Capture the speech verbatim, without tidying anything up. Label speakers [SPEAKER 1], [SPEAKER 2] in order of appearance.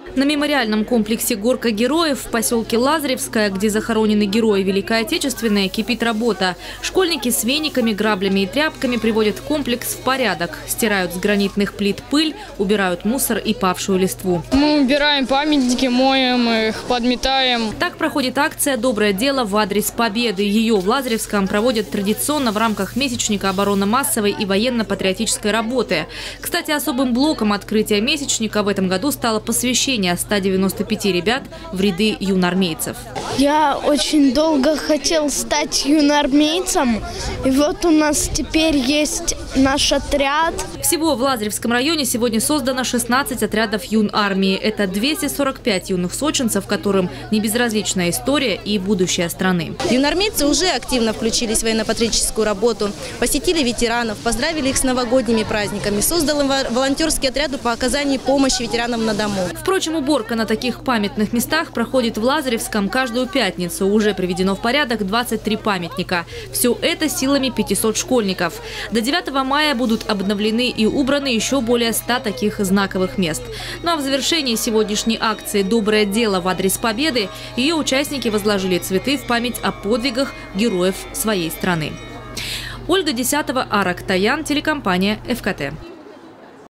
[SPEAKER 1] На мемориальном комплексе «Горка героев» в поселке Лазаревское, где захоронены герои Великой Отечественной, кипит работа. Школьники с вениками, граблями и тряпками приводят комплекс в порядок. Стирают с гранитных плит пыль, убирают мусор и павшую листву.
[SPEAKER 2] Мы убираем памятники, моем их, подметаем.
[SPEAKER 1] Так проходит акция «Доброе дело в адрес Победы». Ее в Лазаревском проводят традиционно в рамках месячника оборонно-массовой и военно-патриотической работы. Кстати, особым блоком открытия месячника в этом году стало посвящение ста девяноста пяти ребят в ряды юноармейцев.
[SPEAKER 3] Я очень долго хотел стать юноармейцем, и вот у нас теперь есть наш отряд.
[SPEAKER 1] Всего в Лазаревском районе сегодня создано шестнадцать отрядов юнармии. Это двести сорок пять юных сочинцев, которым не безразлична история и будущее страны.
[SPEAKER 4] Юноармейцы уже активно включились в военно-патриотическую работу, посетили ветеранов, поздравили их с новогодними праздниками, создал волонтерские отряды по оказанию помощи ветеранам на дому.
[SPEAKER 1] Впрочем, уборка на таких памятных местах проходит в Лазаревском каждую пятницу. Уже приведено в порядок двадцать три памятника. Все это силами пятисот школьников. До девятого мая будут обновлены и убраны еще более ста таких знаковых мест. Ну а в завершении сегодняшней акции «Доброе дело в адрес Победы» ее участники возложили цветы в память о подвигах героев своей страны. Ольга Десятова, Арак Таян, телекомпания эф ка тэ.